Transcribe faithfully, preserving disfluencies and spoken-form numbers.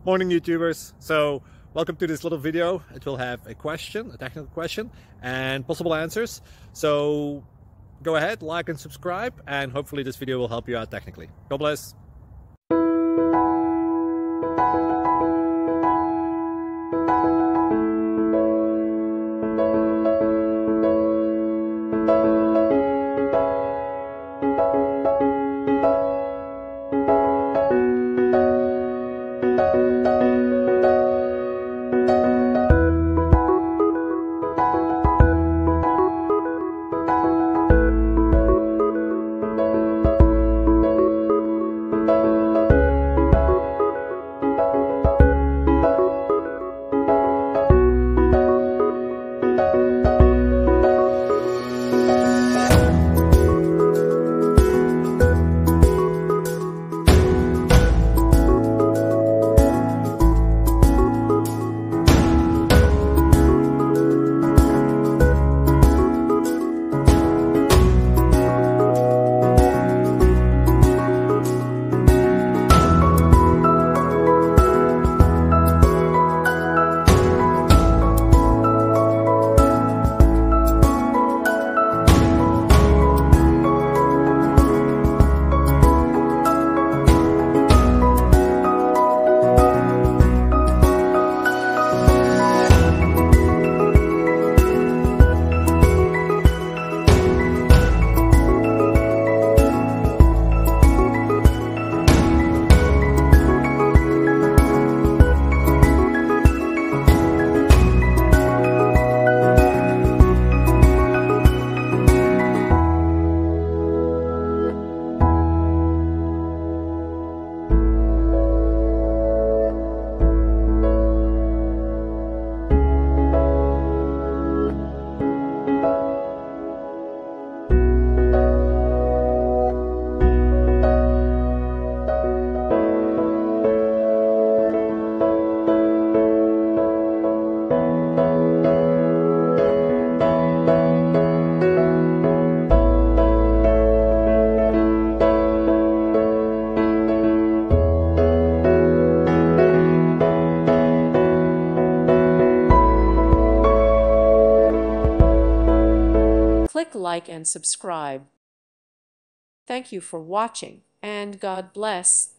Morning YouTubers. So welcome to this little video. It will have a question, a technical question, and possible answers. So go ahead, like and subscribe, and hopefully this video will help you out technically. God bless. Click like and subscribe. Thank you for watching, and God bless.